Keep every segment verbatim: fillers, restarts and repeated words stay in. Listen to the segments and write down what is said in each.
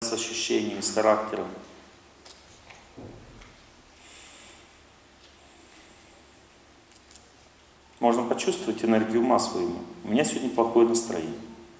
с ощущениями, с характером. Можно почувствовать энергию ума своему. У меня сегодня плохое настроение.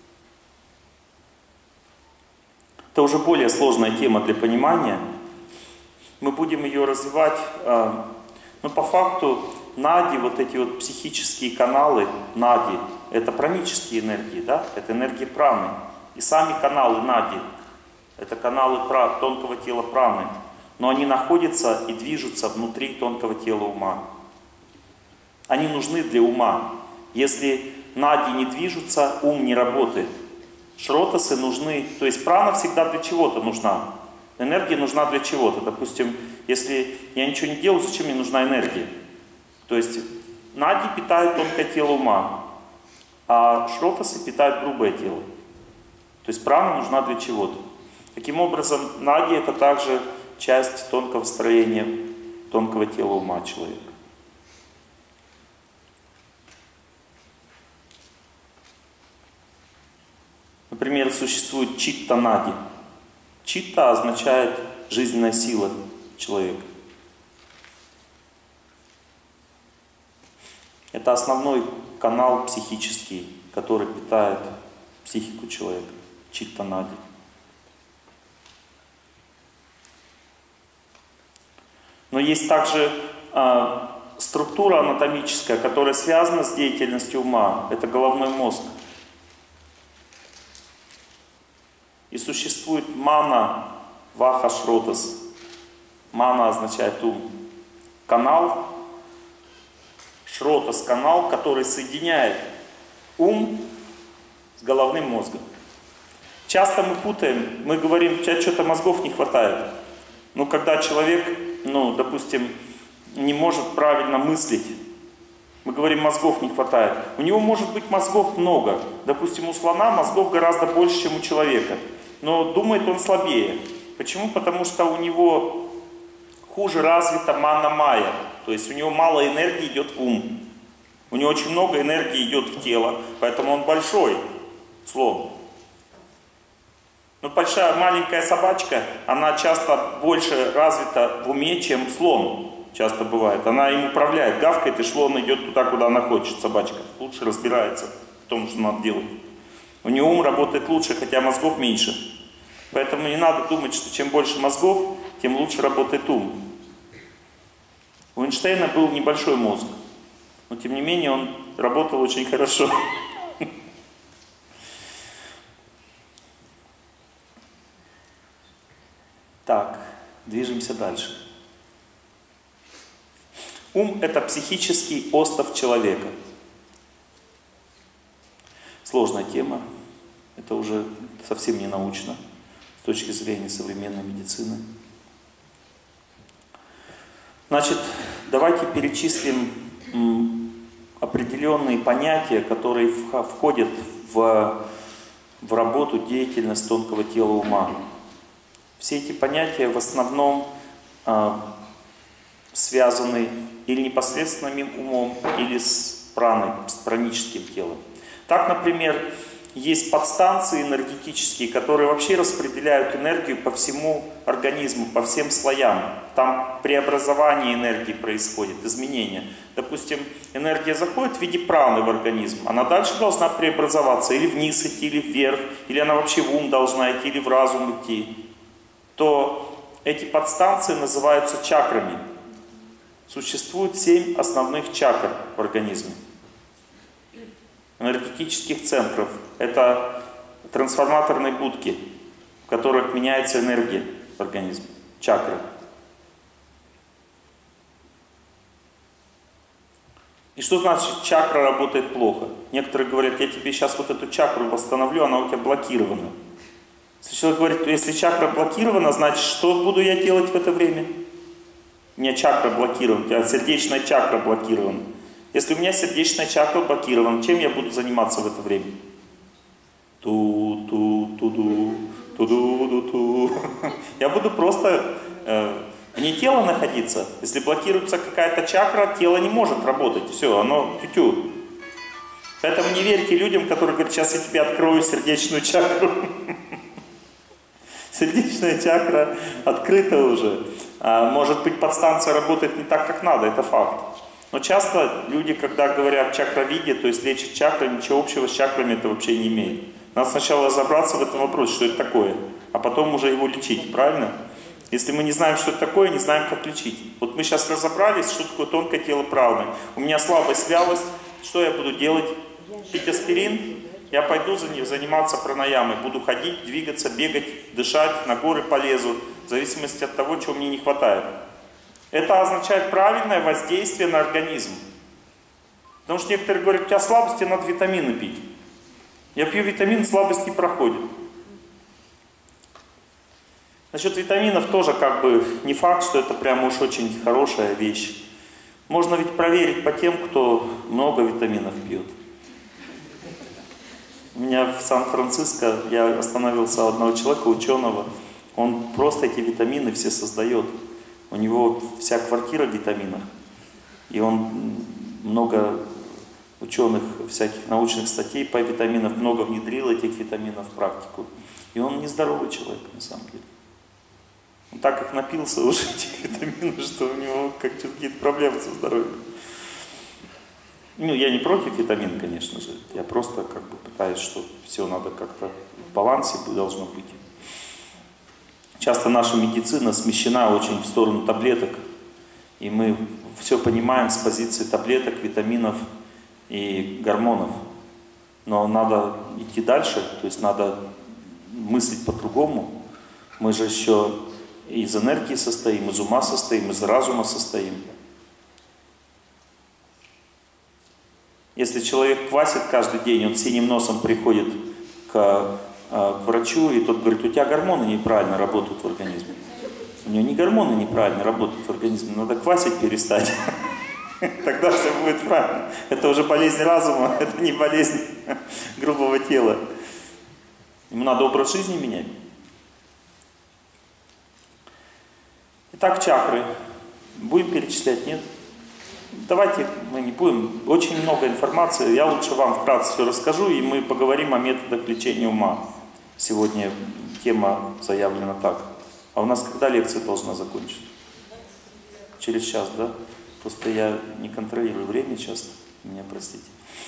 Это уже более сложная тема для понимания. Мы будем ее развивать. Но по факту нади, вот эти вот психические каналы, нади, это пранические энергии, да? Это энергии праны. И сами каналы нади, это каналы тонкого тела праны. Но они находятся и движутся внутри тонкого тела ума. Они нужны для ума. Если нади не движутся, ум не работает. Шротасы нужны, то есть прана всегда для чего-то нужна. Энергия нужна для чего-то. Допустим, если я ничего не делаю, зачем мне нужна энергия? То есть нади питают тонкое тело ума, а шротасы питают грубое тело. То есть прана нужна для чего-то. Таким образом, нади это также часть тонкого строения тонкого тела ума человека. Например, существует читта-нади. Читта означает жизненная сила человека. Это основной канал психический, который питает психику человека. Читта-нади. Но есть также э, структура анатомическая, которая связана с деятельностью ума. Это головной мозг. И существует мана ваха шротас. Мана означает ум. Канал. Шротас канал, который соединяет ум с головным мозгом. Часто мы путаем, мы говорим, у тебя что-то мозгов не хватает. Но когда человек, ну, допустим, не может правильно мыслить, мы говорим, мозгов не хватает. У него может быть мозгов много. Допустим, у слона мозгов гораздо больше, чем у человека. Но думает он слабее. Почему? Потому что у него хуже развита мана-майя. То есть у него мало энергии идет в ум. У него очень много энергии идет в тело. Поэтому он большой слон. Но большая, маленькая собачка, она часто больше развита в уме, чем слон. Часто бывает. Она им управляет, гавкает, и слон идет туда, куда она хочет, собачка. Лучше разбирается в том, что надо делать. У него ум работает лучше, хотя мозгов меньше. Поэтому не надо думать, что чем больше мозгов, тем лучше работает ум. У Эйнштейна был небольшой мозг, но тем не менее он работал очень хорошо. Так, движемся дальше. Ум – это психический остов человека. Сложная тема. Это уже совсем не научно с точки зрения современной медицины. Значит, давайте перечислим определенные понятия, которые входят в, в работу, деятельность тонкого тела ума. Все эти понятия в основном э, связаны или непосредственным умом, или с праной, с праническим телом. Так, например, есть подстанции энергетические, которые вообще распределяют энергию по всему организму, по всем слоям. Там преобразование энергии происходит, изменения. Допустим, энергия заходит в виде праны в организм, она дальше должна преобразоваться, или вниз идти, или вверх, или она вообще в ум должна идти, или в разум идти. То эти подстанции называются чакрами. Существует семь основных чакр в организме. Энергетических центров. Это трансформаторные будки, в которых меняется энергия в организме. Чакры. И что значит чакра работает плохо? Некоторые говорят, я тебе сейчас вот эту чакру восстановлю, она у тебя блокирована. Если человек говорит, если чакра блокирована, значит, что буду я делать в это время? У меня чакра блокирована, у тебя сердечная чакра блокирована. Если у меня сердечная чакра блокирована, чем я буду заниматься в это время? Ту-ту-ту-ду, ту-ду-ду-ту. Я буду просто э, вне тела находиться. Если блокируется какая-то чакра, тело не может работать. Все, оно тю-тю. Поэтому не верьте людям, которые говорят, сейчас я тебе открою сердечную чакру. Сердечная чакра открыта уже. А, может быть, подстанция работает не так, как надо, это факт. Но часто люди, когда говорят чакровидие, то есть лечат чакры, ничего общего с чакрами это вообще не имеет. Надо сначала разобраться в этом вопросе, что это такое, а потом уже его лечить, правильно? Если мы не знаем, что это такое, не знаем, как лечить. Вот мы сейчас разобрались, что такое тонкое тело праны. У меня слабость, вялость, что я буду делать? Пить аспирин? Я пойду за ним заниматься пранаямой, буду ходить, двигаться, бегать, дышать, на горы полезу, в зависимости от того, чего мне не хватает. Это означает правильное воздействие на организм. Потому что некоторые говорят, у тебя слабость, тебе надо витамины пить. Я пью витамин, слабость не проходит. Насчет витаминов тоже как бы не факт, что это прям уж очень хорошая вещь. Можно ведь проверить по тем, кто много витаминов пьет. У меня в Сан-Франциско, я остановился у одного человека, ученого, он просто эти витамины все создает. У него вся квартира в витаминах. И он много ученых, всяких научных статей по витаминам, много внедрил этих витаминов в практику. И он нездоровый человек, на самом деле. Он так как напился уже этих витаминов, что у него как-то какие-то проблемы со здоровьем. Ну, я не против витамин, конечно же. Я просто как бы пытаюсь, что все надо как-то в балансе должно быть. Часто наша медицина смещена очень в сторону таблеток. И мы все понимаем с позиции таблеток, витаминов и гормонов. Но надо идти дальше, то есть надо мыслить по-другому. Мы же еще из энергии состоим, из ума состоим, из разума состоим. Если человек квасит каждый день, он синим носом приходит к, к врачу, и тот говорит, у тебя гормоны неправильно работают в организме. У него не гормоны неправильно работают в организме, надо квасить перестать. Тогда все будет правильно. Это уже болезнь разума, это не болезнь грубого тела. Ему надо образ жизни менять. Итак, чакры. Будем перечислять, нет? Давайте мы не будем. Очень много информации. Я лучше вам вкратце все расскажу, и мы поговорим о методах лечения ума. Сегодня тема заявлена так. А у нас когда лекция должна закончиться? Через час, да? Просто я не контролирую время часто. Меня простите.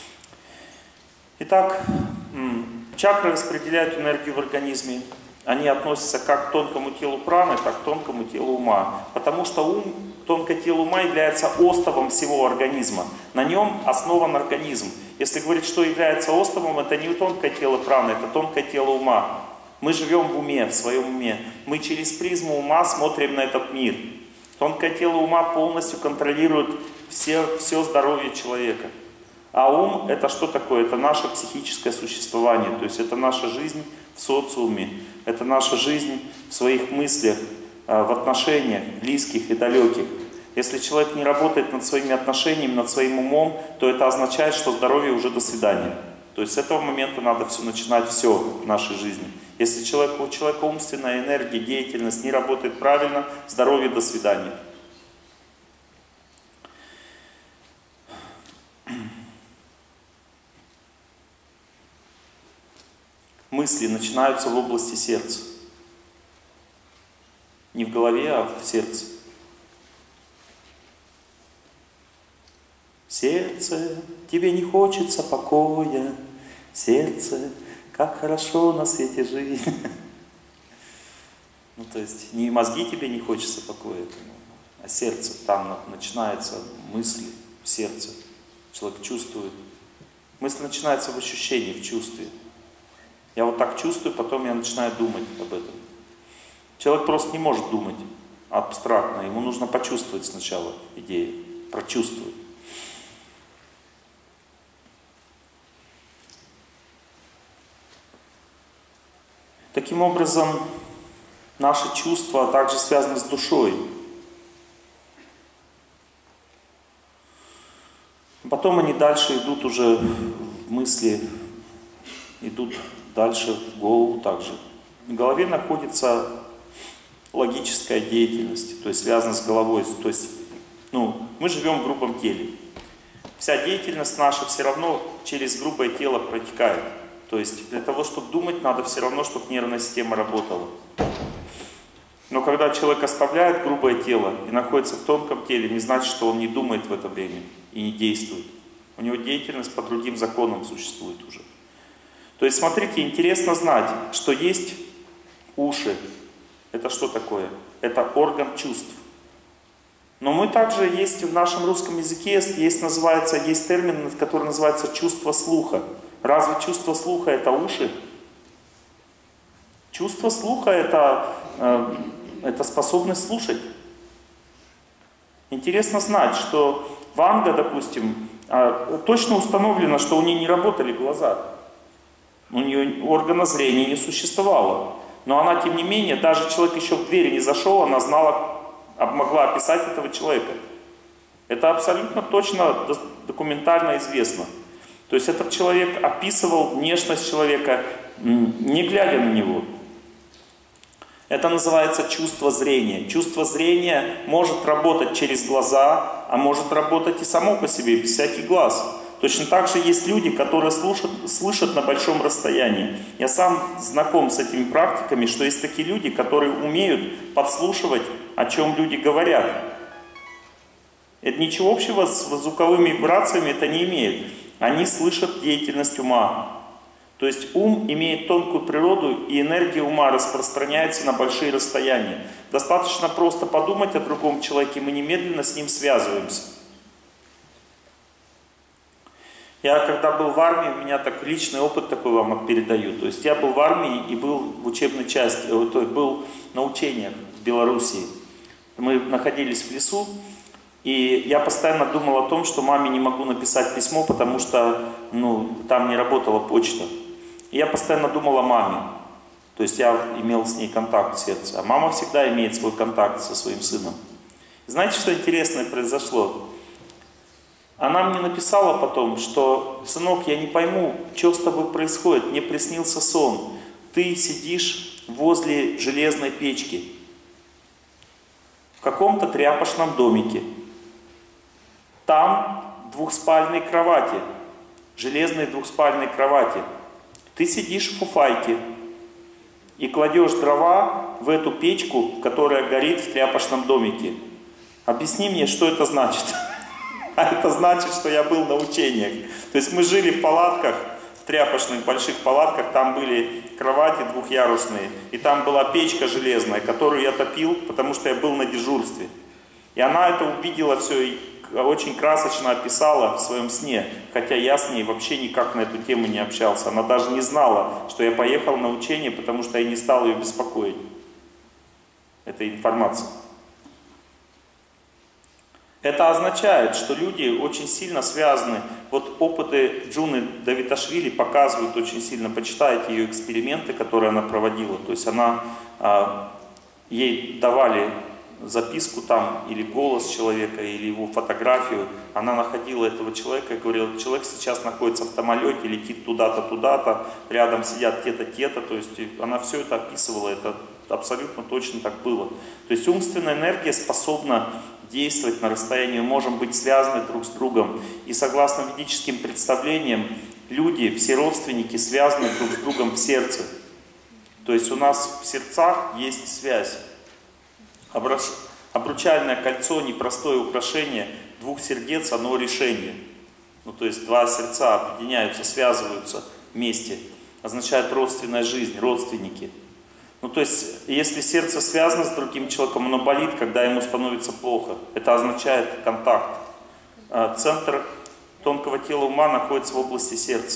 Итак, чакры распределяют энергию в организме. Они относятся как к тонкому телу праны, так к тонкому телу ума. Потому что ум, тонкое тело ума является остовом всего организма. На нем основан организм. Если говорить, что является остовом, это не тонкое тело праны, это тонкое тело ума. Мы живем в уме, в своем уме. Мы через призму ума смотрим на этот мир. Тонкое тело ума полностью контролирует все, все здоровье человека. А ум это что такое? Это наше психическое существование. То есть это наша жизнь в социуме. Это наша жизнь в своих мыслях, в отношениях близких и далеких. Если человек не работает над своими отношениями, над своим умом, то это означает, что здоровье уже до свидания. То есть с этого момента надо все начинать все в нашей жизни. Если человек, у человека умственная энергия, деятельность не работает правильно, здоровье до свидания. Мысли начинаются в области сердца. Не в голове, а в сердце. Сердце, тебе не хочется покоя, сердце, как хорошо на свете жить. Ну, то есть, не мозги тебе не хочется покоя, а сердце. Там начинаются мысли в сердце. Человек чувствует. Мысль начинается в ощущении, в чувстве. Я вот так чувствую, потом я начинаю думать об этом. Человек просто не может думать абстрактно. Ему нужно почувствовать сначала идею, прочувствовать. Таким образом, наши чувства также связаны с душой. Потом они дальше идут уже в мысли, идут дальше в голову также. В голове находится логическая деятельность, то есть связана с головой. То есть, ну, мы живем в грубом теле. Вся деятельность наша все равно через грубое тело протекает. То есть для того, чтобы думать, надо все равно, чтобы нервная система работала. Но когда человек оставляет грубое тело и находится в тонком теле, не значит, что он не думает в это время и не действует. У него деятельность по другим законам существует уже. То есть, смотрите, интересно знать, что есть уши. Это что такое? Это орган чувств. Но мы также есть в нашем русском языке, есть, называется, есть термин, который называется чувство слуха. Разве чувство слуха это уши? Чувство слуха это, э, это способность слушать. Интересно знать, что Ванга, допустим, э, точно установлено, что у нее не работали глаза. У нее органа зрения не существовало. Но она, тем не менее, даже человек еще в двери не зашел, она знала, могла описать этого человека. Это абсолютно точно документально известно. То есть этот человек описывал внешность человека, не глядя на него. Это называется чувство зрения. Чувство зрения может работать через глаза, а может работать и само по себе, без всяких глаз. Точно так же есть люди, которые слушают, слышат на большом расстоянии. Я сам знаком с этими практиками, что есть такие люди, которые умеют подслушивать, о чем люди говорят. Это ничего общего с звуковыми вибрациями это не имеет. Они слышат деятельность ума. То есть ум имеет тонкую природу, и энергия ума распространяется на большие расстояния. Достаточно просто подумать о другом человеке, мы немедленно с ним связываемся. Я когда был в армии, у меня так личный опыт такой вам передаю. То есть я был в армии и был в учебной части, то есть был на учениях в Белоруссии. Мы находились в лесу, и я постоянно думал о том, что маме не могу написать письмо, потому что ну, там не работала почта. И я постоянно думал о маме. То есть я имел с ней контакт в сердце. А мама всегда имеет свой контакт со своим сыном. Знаете, что интересное произошло? Она мне написала потом, что, сынок, я не пойму, что с тобой происходит, мне приснился сон. Ты сидишь возле железной печки, в каком-то тряпочном домике. Там двухспальные кровати, железные двухспальные кровати. Ты сидишь в фуфайке и кладешь дрова в эту печку, которая горит в тряпочном домике. Объясни мне, что это значит? А это значит, что я был на учениях. То есть мы жили в палатках, в тряпочных больших палатках, там были кровати двухъярусные, и там была печка железная, которую я топил, потому что я был на дежурстве. И она это увидела все и очень красочно описала в своем сне, хотя я с ней вообще никак на эту тему не общался. Она даже не знала, что я поехал на учение, потому что я не стал ее беспокоить. Это информация. Это означает, что люди очень сильно связаны. Вот опыты Джуны Давиташвили показывают очень сильно. Почитайте ее эксперименты, которые она проводила. То есть она, ей давали записку там, или голос человека, или его фотографию. Она находила этого человека и говорила, человек сейчас находится в самолете, летит туда-то, туда-то, рядом сидят те-то, те-то. То есть она все это описывала, это абсолютно точно так было. То есть умственная энергия способна действовать на расстоянии, мы можем быть связаны друг с другом. И согласно ведическим представлениям, люди, все родственники связаны друг с другом в сердце. То есть у нас в сердцах есть связь. Обручальное кольцо, непростое украшение двух сердец, оно решение. Ну, то есть два сердца объединяются, связываются вместе. Означает родственная жизнь, родственники. Ну, то есть, если сердце связано с другим человеком, оно болит, когда ему становится плохо. Это означает контакт. Центр тонкого тела ума находится в области сердца.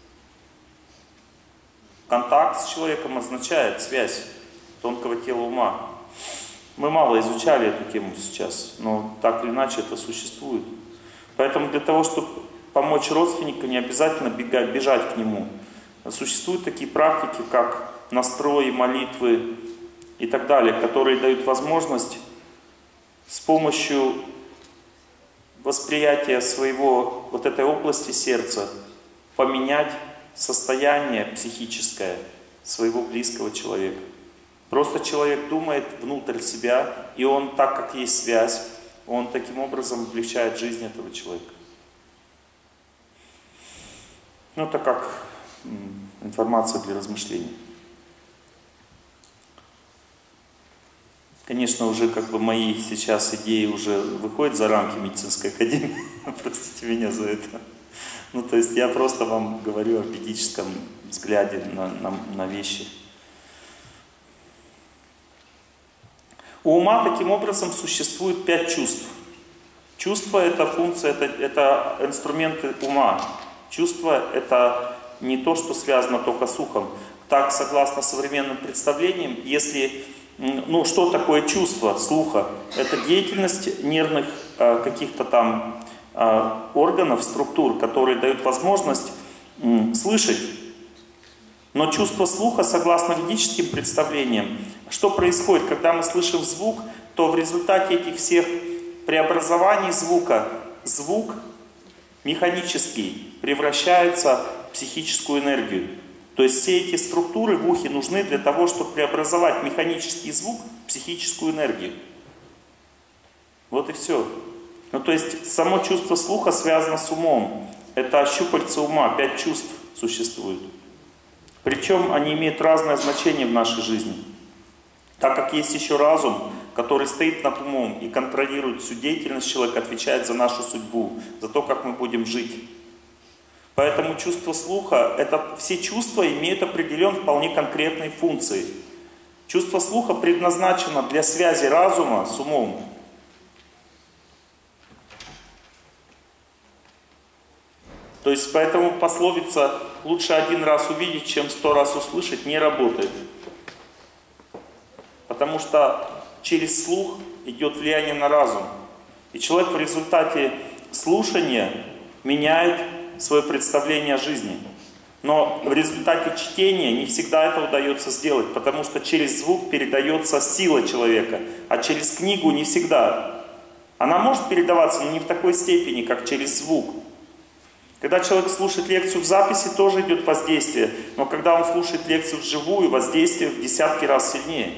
Контакт с человеком означает связь тонкого тела ума. Мы мало изучали эту тему сейчас, но так или иначе это существует. Поэтому для того, чтобы помочь родственнику, не обязательно бегать, бежать к нему. Существуют такие практики, как настрои, молитвы и так далее, которые дают возможность с помощью восприятия своего, вот этой области сердца, поменять состояние психическое своего близкого человека. Просто человек думает внутрь себя, и он, так как есть связь, он таким образом облегчает жизнь этого человека. Ну, это как информация для размышлений. Конечно, уже как бы мои сейчас идеи уже выходят за рамки медицинской академии. Простите меня за это. Ну, то есть я просто вам говорю о ведическом взгляде на, на, на вещи. У ума таким образом существует пять чувств. Чувство — это функция, это, это инструменты ума. Чувство — это не то, что связано только с ухом. Так, согласно современным представлениям, если, ну, что такое чувство слуха? Это деятельность нервных э, каких-то там э, органов, структур, которые дают возможность э, слышать. Но чувство слуха, согласно ведическим представлениям, что происходит, когда мы слышим звук, то в результате этих всех преобразований звука, звук механический превращается в психическую энергию. То есть все эти структуры в ухе нужны для того, чтобы преобразовать механический звук в психическую энергию. Вот и все. Ну то есть само чувство слуха связано с умом. Это щупальца ума, пять чувств существует. Причем они имеют разное значение в нашей жизни. Так как есть еще разум, который стоит над умом и контролирует всю деятельность человека, отвечает за нашу судьбу, за то, как мы будем жить. Поэтому чувство слуха, это все чувства имеют определенные вполне конкретные функции. Чувство слуха предназначено для связи разума с умом. То есть поэтому пословица «лучше один раз увидеть, чем сто раз услышать» не работает. Потому что через слух идет влияние на разум. И человек в результате слушания меняет свое представление о жизни. Но в результате чтения не всегда это удается сделать, потому что через звук передается сила человека, а через книгу не всегда. Она может передаваться, но не в такой степени, как через звук. Когда человек слушает лекцию в записи, тоже идет воздействие, но когда он слушает лекцию вживую, воздействие в десятки раз сильнее.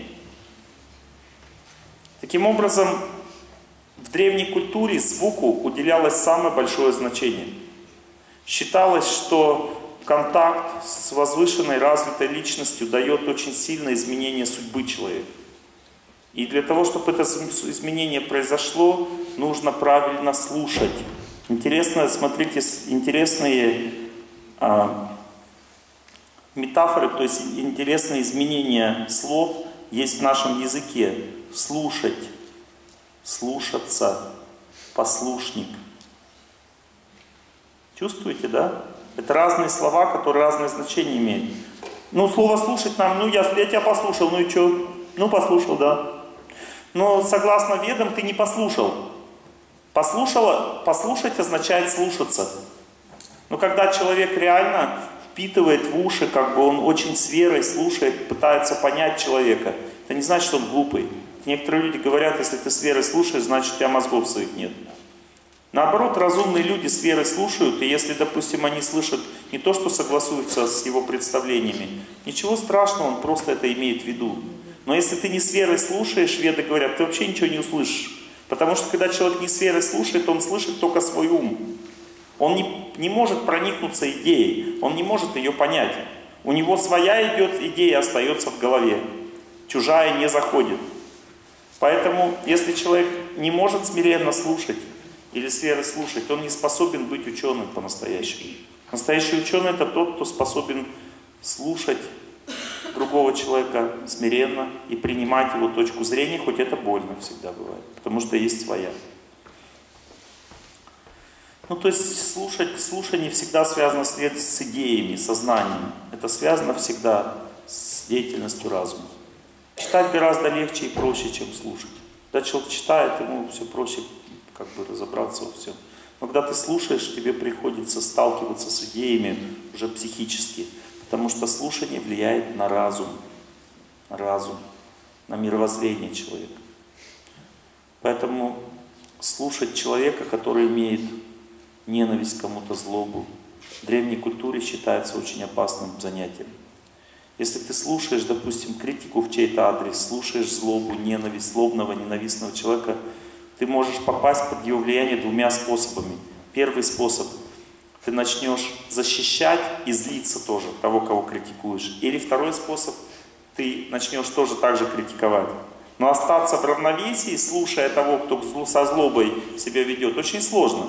Таким образом, в древней культуре звуку уделялось самое большое значение. Считалось, что контакт с возвышенной, развитой личностью дает очень сильное изменение судьбы человека. И для того, чтобы это изменение произошло, нужно правильно слушать. Интересно, смотрите, интересные а, метафоры, то есть интересные изменения слов есть в нашем языке. Слушать, слушаться, послушник. Чувствуете, да? Это разные слова, которые разные значения имеют. Ну, слово «слушать» нам, ну, я, я тебя послушал, ну и что? Ну, послушал, да. Но согласно ведам ты не послушал. Послушала, послушать означает слушаться. Но когда человек реально впитывает в уши, как бы он очень с верой слушает, пытается понять человека, это не значит, что он глупый. Некоторые люди говорят, если ты с верой слушаешь, значит у тебя мозгов своих нет. Наоборот, разумные люди с верой слушают, и если, допустим, они слышат не то, что согласуется с его представлениями, ничего страшного, он просто это имеет в виду. Но если ты не с верой слушаешь, веды говорят, ты вообще ничего не услышишь. Потому что когда человек не с верой слушает, он слышит только свой ум. Он не, не может проникнуться идеей, он не может ее понять. У него своя идет идея, остается в голове. Чужая не заходит. Поэтому, если человек не может смиренно слушать или с верой слушать, он не способен быть ученым по-настоящему. Настоящий ученый — это тот, кто способен слушать другого человека смиренно и принимать его точку зрения, хоть это больно всегда бывает, потому что есть своя. Ну, то есть слушать, слушание всегда связано с, с идеями, сознанием. Это связано всегда с деятельностью разума. Читать гораздо легче и проще, чем слушать. Когда человек читает, ему все проще как бы разобраться во всем. Но когда ты слушаешь, тебе приходится сталкиваться с идеями уже психически. Потому что слушание влияет на разум, на разум, на мировоззрение человека. Поэтому слушать человека, который имеет ненависть к кому-то, злобу, в древней культуре считается очень опасным занятием. Если ты слушаешь, допустим, критику в чей-то адрес, слушаешь злобу, ненависть, злобного, ненавистного человека, ты можешь попасть под его влияние двумя способами. Первый способ — ты начнешь защищать и злиться тоже того, кого критикуешь. Или второй способ — ты начнешь тоже так же критиковать. Но остаться в равновесии, слушая того, кто со злобой себя ведет, очень сложно.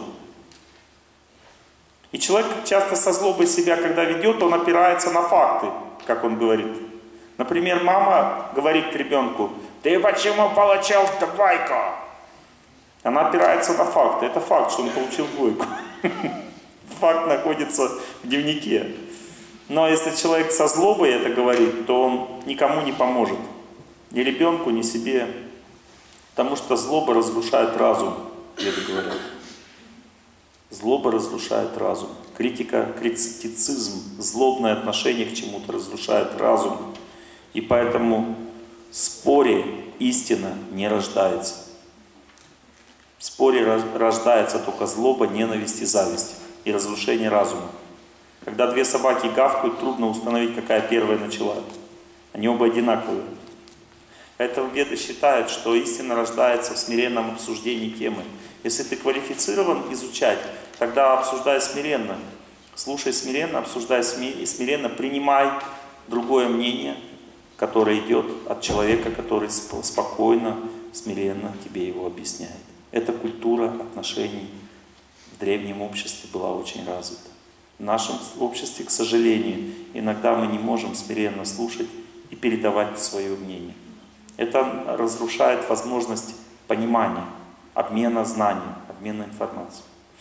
И человек часто со злобой себя, когда ведет, он опирается на факты, как он говорит. Например, мама говорит ребенку: «Ты почему получил двойку?» Она опирается на факты. Это факт, что он получил двойку. Факт находится в дневнике. Но если человек со злобой это говорит, то он никому не поможет. Ни ребенку, ни себе. Потому что злоба разрушает разум, веды говорят. Злоба разрушает разум. Критика, критицизм, злобное отношение к чему-то разрушает разум. И поэтому в споре истина не рождается. В споре рождается только злоба, ненависть и зависть. И разрушение разума. Когда две собаки гавкают, трудно установить, какая первая начала. Они оба одинаковые. Поэтому веды считают, что истина рождается в смиренном обсуждении темы. Если ты квалифицирован изучать, тогда обсуждай смиренно. Слушай смиренно, обсуждай смиренно, принимай другое мнение, которое идет от человека, который спокойно, смиренно тебе его объясняет. Эта культура отношений в древнем обществе была очень развита. В нашем обществе, к сожалению, иногда мы не можем смиренно слушать и передавать свое мнение. Это разрушает возможность понимания, обмена знаний, обмена информацией.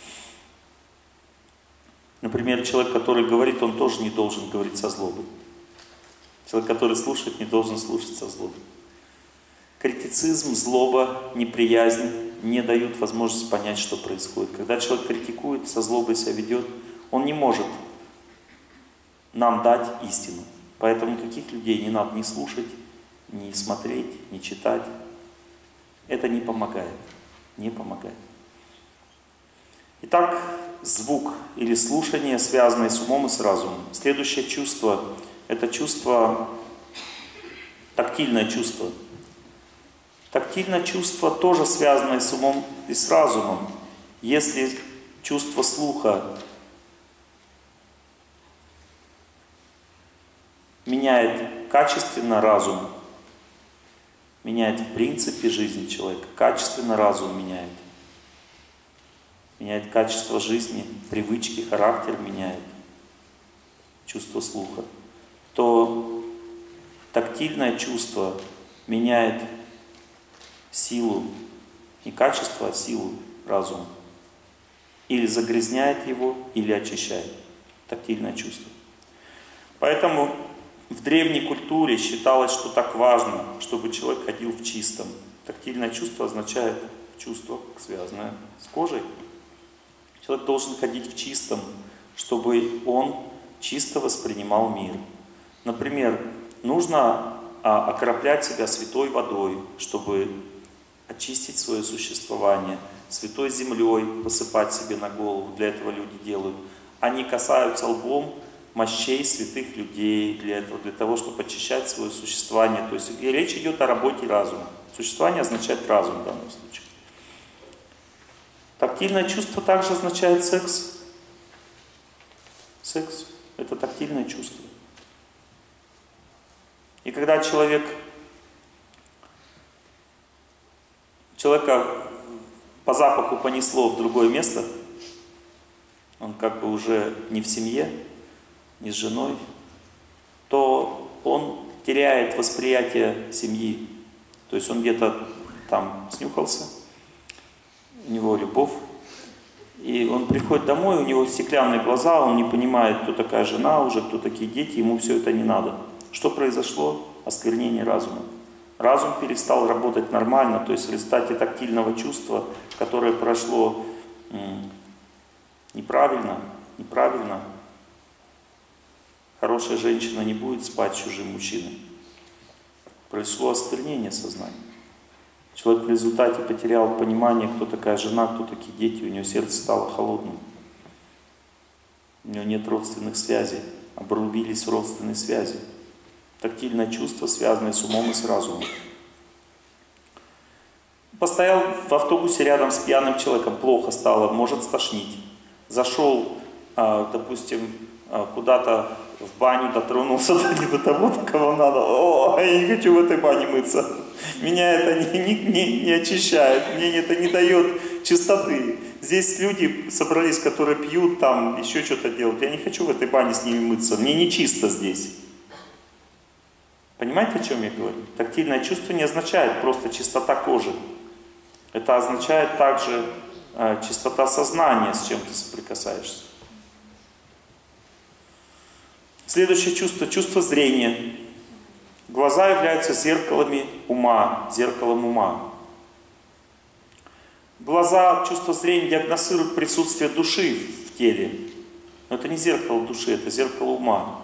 Например, человек, который говорит, он тоже не должен говорить со злобой. Человек, который слушает, не должен слушать со злобой. Критицизм, злоба, неприязнь не дают возможности понять, что происходит. Когда человек критикует, со злобой себя ведет, он не может нам дать истину. Поэтому таких людей не надо ни слушать, ни смотреть, ни читать. Это не помогает. Не помогает. Итак, звук или слушание, связанное с умом и с разумом. Следующее чувство – это чувство, тактильное чувство. Тактильное чувство тоже связанное с умом и с разумом. Если чувство слуха меняет качественно разум, меняет в принципе жизнь человека, качественно разум меняет. Меняет качество жизни, привычки, характер меняет, чувство слуха. То тактильное чувство меняет силу, не качество, а силу разума. Или загрязняет его, или очищает. Тактильное чувство. Поэтому в древней культуре считалось, что так важно, чтобы человек ходил в чистом. Тактильное чувство означает чувство, связанное с кожей. Человек должен ходить в чистом, чтобы он чисто воспринимал мир. Например, нужно а, окроплять себя святой водой, чтобы очистить свое существование, святой землей посыпать себе на голову. Для этого люди делают. Они касаются лбом мощей святых людей для этого, для того, чтобы очищать свое существование. То есть речь идет о работе разума. Существование означает разум в данном случае. Тактильное чувство также означает секс. Секс – это тактильное чувство. И когда человек, человека по запаху понесло в другое место, он как бы уже не в семье, не с женой, то он теряет восприятие семьи. То есть он где-то там снюхался, у него любовь, и он приходит домой, у него стеклянные глаза, он не понимает, кто такая жена уже, кто такие дети, ему все это не надо. Что произошло? Осквернение разума. Разум перестал работать нормально, то есть в результате тактильного чувства, которое прошло м, неправильно, неправильно, хорошая женщина не будет спать с чужим мужчиной. Произошло осквернение сознания. Человек в результате потерял понимание, кто такая жена, кто такие дети, у него сердце стало холодным. У него нет родственных связей, обрубились родственные связи. Тактильное чувство, связанное с умом и с разумом. Постоял в автобусе рядом с пьяным человеком, плохо стало, может стошнить. Зашел, допустим, куда-то в баню, дотронулся не до того, до кого надо. О, я не хочу в этой бане мыться. Меня это не, не, не, не очищает, мне это не дает чистоты. Здесь люди собрались, которые пьют, там еще что-то делают. Я не хочу в этой бане с ними мыться, мне не чисто здесь. Понимаете, о чем я говорю? Тактильное чувство не означает просто чистота кожи. Это означает также э, чистота сознания, с чем ты соприкасаешься. Следующее чувство, чувство зрения. Глаза являются зеркалами ума, зеркалом ума. Глаза, чувство зрения диагностируют присутствие души в теле. Но это не зеркало души, это зеркало ума.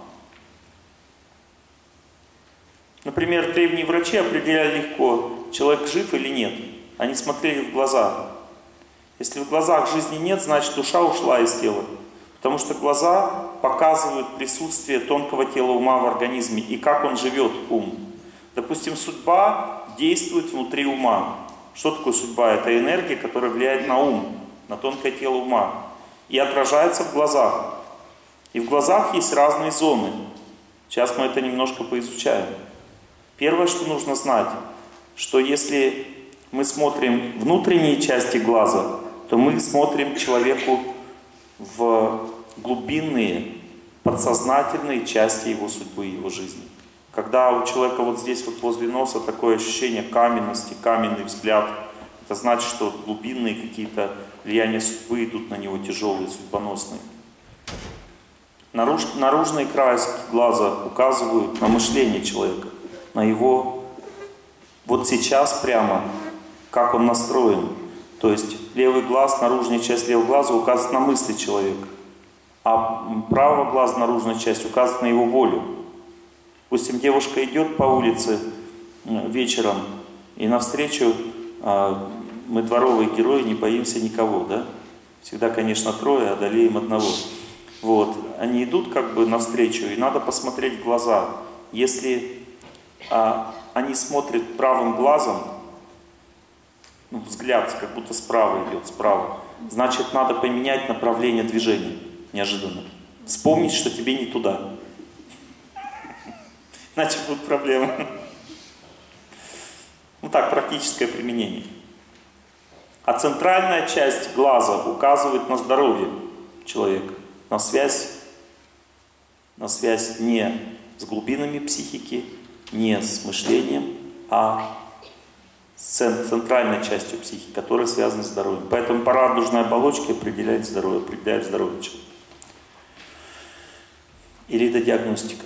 Например, древние врачи определяли легко, человек жив или нет. Они смотрели в глаза. Если в глазах жизни нет, значит душа ушла из тела. Потому что глаза показывают присутствие тонкого тела ума в организме и как он живет, ум. Допустим, судьба действует внутри ума. Что такое судьба? Это энергия, которая влияет на ум, на тонкое тело ума. И отражается в глазах. И в глазах есть разные зоны. Сейчас мы это немножко поизучаем. Первое, что нужно знать, что если мы смотрим внутренние части глаза, то мы смотрим человеку в глубинные, подсознательные части его судьбы, его жизни. Когда у человека вот здесь вот возле носа такое ощущение каменности, каменный взгляд, это значит, что глубинные какие-то влияния судьбы идут на него тяжелые, судьбоносные. Наруж, наружные краски глаза указывают на мышление человека, на его вот сейчас прямо, как он настроен. То есть левый глаз, наружная часть левого глаза указывает на мысли человека, а правый глаз, наружная часть, указывает на его волю. Допустим, девушка идет по улице вечером, и навстречу а, мы дворовые герои, не боимся никого, да? Всегда, конечно, трое, одолеем одного. Вот. Они идут как бы навстречу, и надо посмотреть в глаза. Если а, они смотрят правым глазом, ну, взгляд как будто справа идет, справа, значит, надо поменять направление движения неожиданно. Вспомнить, что тебе не туда. Иначе будут проблемы. Ну так, практическое применение. А центральная часть глаза указывает на здоровье человека, на связь, на связь не с глубинами психики, не с мышлением, а с центральной частью психики, которая связана с здоровьем. Поэтому по радужной оболочке определяет здоровье, определяет здоровье человека. Иридодиагностика.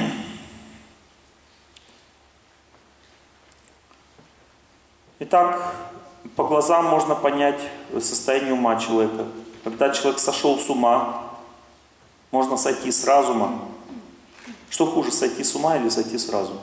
Итак, по глазам можно понять состояние ума человека. Когда человек сошел с ума, можно сойти с разума. Что хуже, сойти с ума или сойти с разума?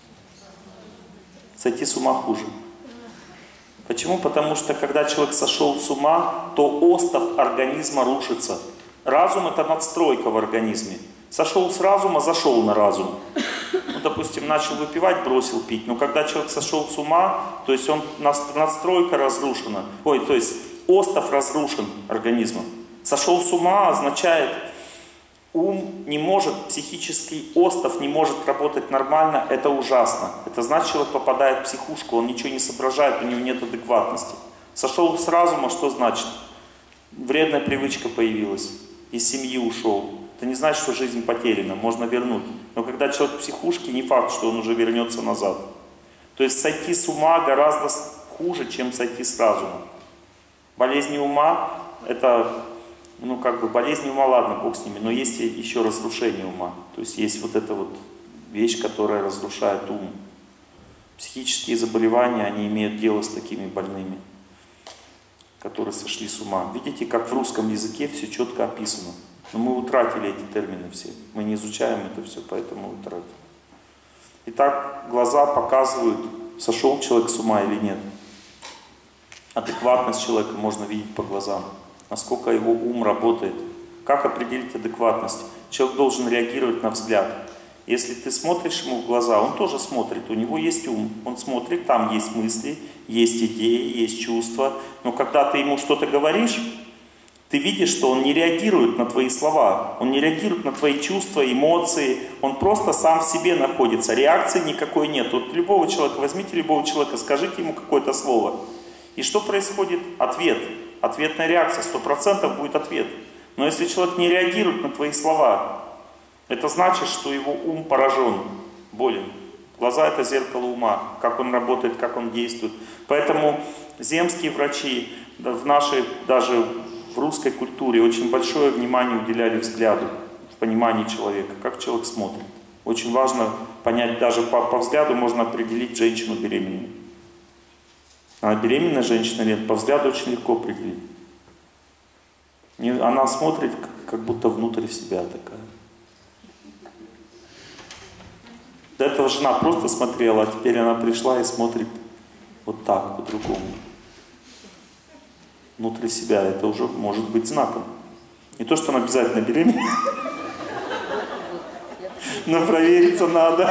Сойти с ума хуже. Почему? Потому что когда человек сошел с ума, то остов организма рушится. Разум — это надстройка в организме. Сошел с разума, зашел на разум. Ну, допустим, начал выпивать, бросил пить. Но когда человек сошел с ума, то есть он, надстройка разрушена. Ой, то есть остов разрушен организмом. Сошел с ума означает, ум не может, психический остов не может работать нормально, это ужасно. Это значит, человек попадает в психушку, он ничего не соображает, у него нет адекватности. Сошел с разума, что значит? Вредная привычка появилась, из семьи ушел. Это не значит, что жизнь потеряна, можно вернуть. Но когда человек в психушке, не факт, что он уже вернется назад. То есть сойти с ума гораздо хуже, чем сойти с разума. Болезни ума — это, ну как бы, болезни ума, ладно, бог с ними, но есть еще разрушение ума. То есть есть вот эта вот вещь, которая разрушает ум. Психические заболевания, они имеют дело с такими больными, которые сошли с ума. Видите, как в русском языке все четко описано. Но мы утратили эти термины все. Мы не изучаем это все, поэтому утратили. Итак, глаза показывают, сошел человек с ума или нет. Адекватность человека можно видеть по глазам. Насколько его ум работает. Как определить адекватность? Человек должен реагировать на взгляд. Если ты смотришь ему в глаза, он тоже смотрит. У него есть ум. Он смотрит, там есть мысли, есть идеи, есть чувства. Но когда ты ему что-то говоришь, Ты видишь, что он не реагирует на твои слова, он не реагирует на твои чувства, эмоции, он просто сам в себе находится, реакции никакой нет. Вот любого человека, возьмите любого человека, скажите ему какое-то слово. И что происходит? Ответ. Ответная реакция, сто процентов будет ответ. Но если человек не реагирует на твои слова, это значит, что его ум поражен, болен. Глаза — это зеркало ума, как он работает, как он действует. Поэтому земские врачи в нашей, даже в русской культуре, очень большое внимание уделяли взгляду, в понимании человека, как человек смотрит. Очень важно понять, даже по, по взгляду можно определить женщину беременную. Она беременная женщина или нет, по взгляду очень легко определить. Она смотрит как будто внутрь себя такая. До этого жена просто смотрела, а теперь она пришла и смотрит вот так, по-другому. Внутри себя. Это уже может быть знаком. Не то, что она обязательно беременна, но провериться надо.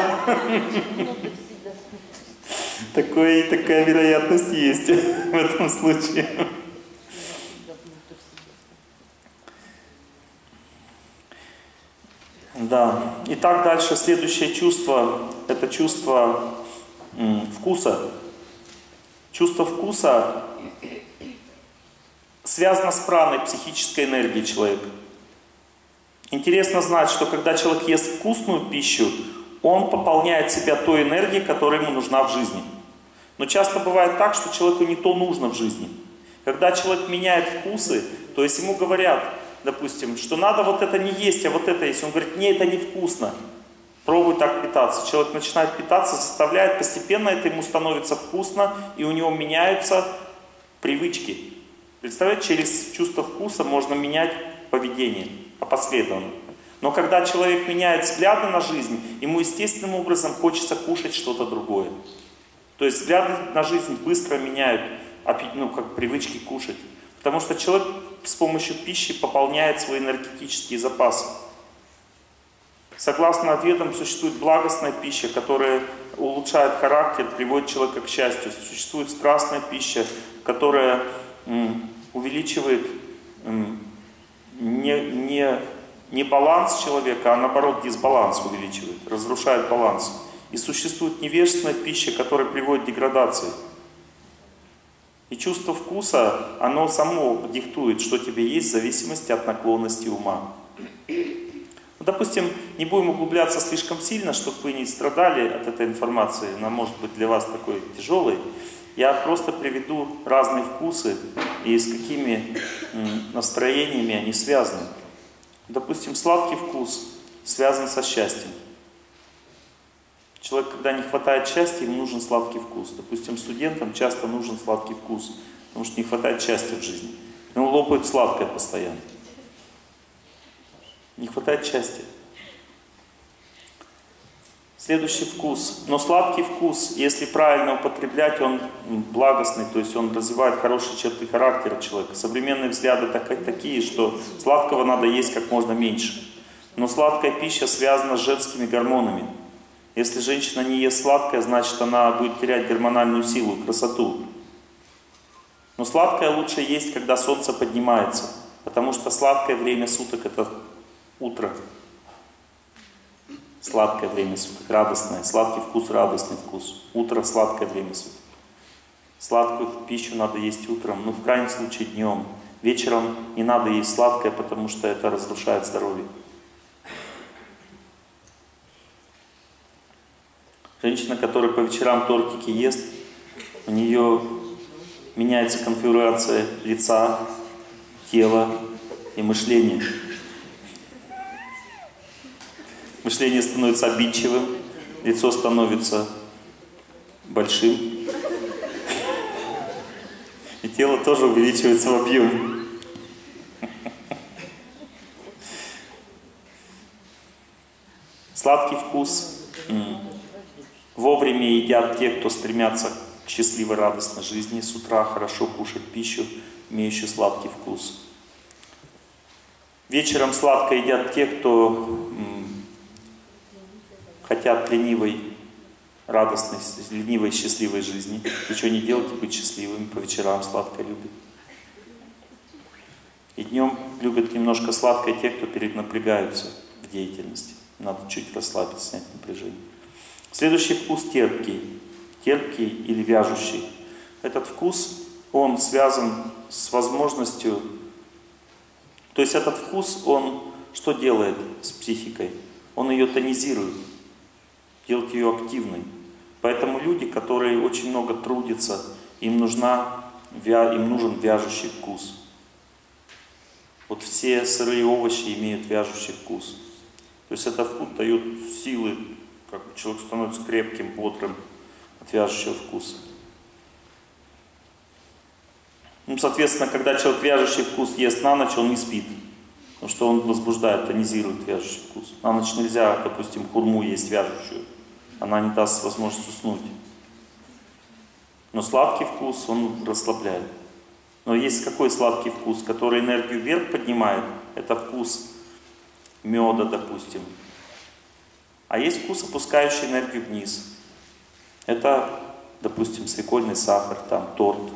Такое, такая вероятность есть в этом случае. Да. Итак, дальше следующее чувство, это чувство м, вкуса. Чувство вкуса связано с праной, психической энергией человека. Интересно знать, что когда человек ест вкусную пищу, он пополняет себя той энергией, которая ему нужна в жизни. Но часто бывает так, что человеку не то нужно в жизни. Когда человек меняет вкусы, то есть ему говорят, допустим, что надо вот это не есть, а вот это есть. Он говорит, не, это невкусно. Пробуй так питаться. Человек начинает питаться, заставляет, постепенно это ему становится вкусно, и у него меняются привычки. Представляете, через чувство вкуса можно менять поведение опосредованно. Но когда человек меняет взгляды на жизнь, ему естественным образом хочется кушать что-то другое. То есть взгляды на жизнь быстро меняют, ну, как привычки кушать. Потому что человек с помощью пищи пополняет свои энергетические запасы. Согласно ответам, существует благостная пища, которая улучшает характер, приводит человека к счастью. Существует страстная пища, которая м, увеличивает м, не, не, не баланс человека, а наоборот дисбаланс увеличивает, разрушает баланс. И существует невежественная пища, которая приводит к деградации. И чувство вкуса, оно само диктует, что тебе есть в зависимости от наклонности ума. Ну, допустим, не будем углубляться слишком сильно, чтобы вы не страдали от этой информации, она может быть для вас такой тяжелой. Я просто приведу разные вкусы и с какими настроениями они связаны. Допустим, сладкий вкус связан со счастьем. Человек, когда не хватает счастья, ему нужен сладкий вкус. Допустим, студентам часто нужен сладкий вкус, потому что не хватает счастья в жизни. Он лопает сладкое постоянно. Не хватает счастья. Следующий вкус. Но сладкий вкус, если правильно употреблять, он благостный, то есть он развивает хорошие черты характера человека. Современные взгляды так, такие, что сладкого надо есть как можно меньше. Но сладкая пища связана с женскими гормонами. Если женщина не ест сладкое, значит она будет терять гормональную силу, красоту. Но сладкое лучше есть, когда солнце поднимается, потому что сладкое время суток — это утро. Сладкое время суток, радостное. Сладкий вкус, радостный вкус. Утро — сладкое время суток. Сладкую пищу надо есть утром, ну в крайнем случае днем. Вечером не надо есть сладкое, потому что это разрушает здоровье. Женщина, которая по вечерам тортики ест, у нее меняется конфигурация лица, тела и мышления. Мышление становится обидчивым, лицо становится большим, и тело тоже увеличивается в объеме. Сладкий вкус вовремя едят те, кто стремятся к счастливой, радостной жизни. С утра хорошо кушать пищу, имеющую сладкий вкус. Вечером сладко едят те, кто м, хотят ленивой, радостной, ленивой, счастливой жизни. Ничего не делать и быть счастливыми. По вечерам сладко любят. И днем любят немножко сладкое те, кто перенапрягаются в деятельности. Надо чуть расслабиться, снять напряжение. Следующий вкус терпкий. Терпкий или вяжущий. Этот вкус, он связан с возможностью... То есть этот вкус, он что делает с психикой? Он ее тонизирует, делает ее активной. Поэтому люди, которые очень много трудятся, им, нужна, им нужен вяжущий вкус. Вот все сырые овощи имеют вяжущий вкус. То есть этот вкус дает силы, как человек становится крепким, бодрым от вяжущего вкуса. Ну, соответственно, когда человек вяжущий вкус ест на ночь, он не спит. Потому что он возбуждает, тонизирует вяжущий вкус. На ночь нельзя, допустим, хурму есть вяжущую. Она не даст возможность уснуть. Но сладкий вкус, он расслабляет. Но есть какой сладкий вкус, который энергию вверх поднимает? Это вкус меда, допустим. А есть вкус, опускающий энергию вниз. Это, допустим, свекольный сахар, там, торт.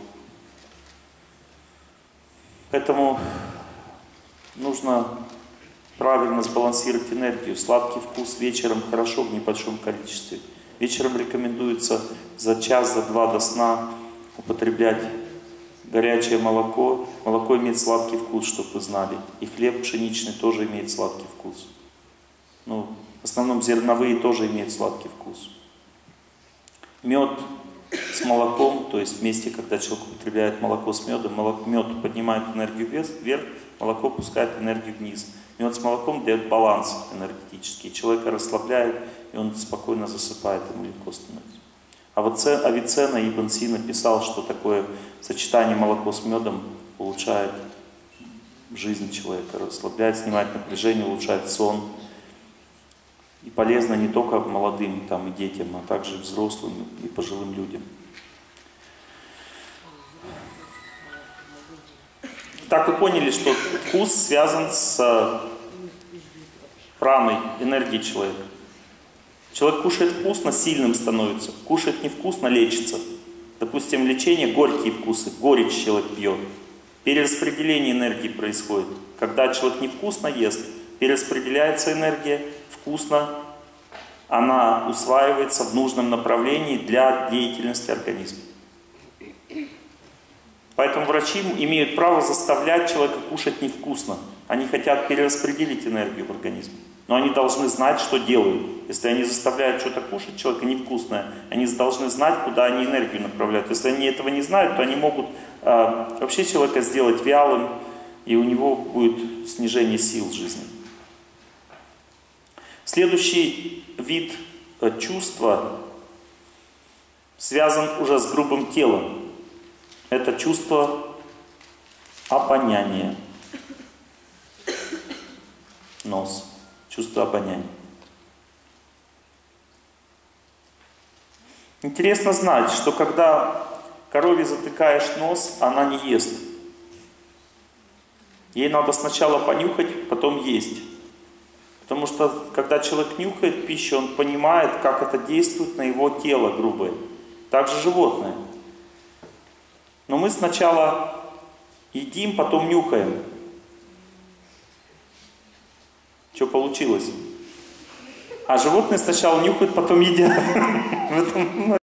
Поэтому нужно правильно сбалансировать энергию. Сладкий вкус вечером хорошо в небольшом количестве. Вечером рекомендуется за час, за два до сна употреблять горячее молоко. Молоко имеет сладкий вкус, чтобы вы знали. И хлеб пшеничный тоже имеет сладкий вкус. Ну, в основном зерновые тоже имеют сладкий вкус. Мед с молоком, то есть вместе, когда человек употребляет молоко с медом, молоко, мед поднимает энергию вверх, молоко пускает энергию вниз. Мед с молоком дает баланс энергетический. Человека расслабляет, и он спокойно засыпает, ему легко становится. А вот Авиценна Ибн Сина писал, что такое сочетание молока с медом улучшает жизнь человека, расслабляет, снимает напряжение, улучшает сон. И полезно не только молодым там, и детям, а также взрослым и пожилым людям. Так вы поняли, что вкус связан с праной, энергией человека. Человек кушает вкусно, сильным становится. Кушает невкусно, лечится. Допустим, лечение, горькие вкусы, горечь человек пьет. Перераспределение энергии происходит. Когда человек невкусно ест, перераспределяется энергия, вкусно, она усваивается в нужном направлении для деятельности организма. Поэтому врачи имеют право заставлять человека кушать невкусно. Они хотят перераспределить энергию в организме. Но они должны знать, что делают. Если они заставляют что-то кушать человека невкусное, они должны знать, куда они энергию направляют. Если они этого не знают, то они могут э, вообще человека сделать вялым, и у него будет снижение сил жизни. Следующий вид э, чувства связан уже с грубым телом. Это чувство обоняния. Нос. Чувство обоняния. Интересно знать, что когда корове затыкаешь нос, она не ест. Ей надо сначала понюхать, потом есть. Потому что, когда человек нюхает пищу, он понимает, как это действует на его тело грубое. Также животное. Но мы сначала едим, потом нюхаем. Что получилось? А животные сначала нюхают, потом едят. В этом